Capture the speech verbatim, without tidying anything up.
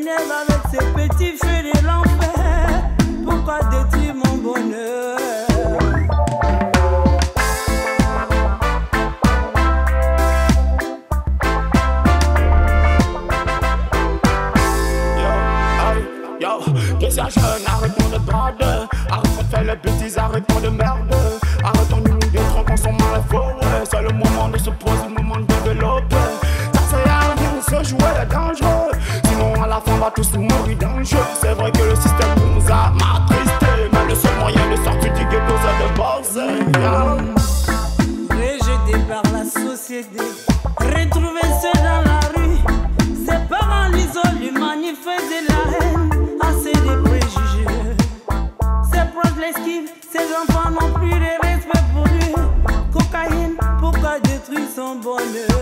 s'énerve avec ses petits feux de l'enfer. Pourquoi détruire mon bonheur? Yo, qu'est-ce que jeune, arrêtons de brader. Arrêtons de faire les bêtises, arrêtons de merde. Arrêtons-nous d'être en consommant les faux, ouais. C'est le moment de se poser, le moment de développer. Ça c'est à rien de se jouer les dangereux. Sinon à la fin on va tous mourir dans le jeu. C'est vrai que le système nous a mattristés, mais le seul moyen de sortir du ghetto c'est de bosser. Rejeté par la société, retrouvé seul dans la rue. Ses parents l'isolent, lui manifestent de la haine. Assez de préjugés, ses proches l'esquivent, ses enfants n'ont plus de respect pour lui. Cocaïne, pourquoi détruire son bonheur?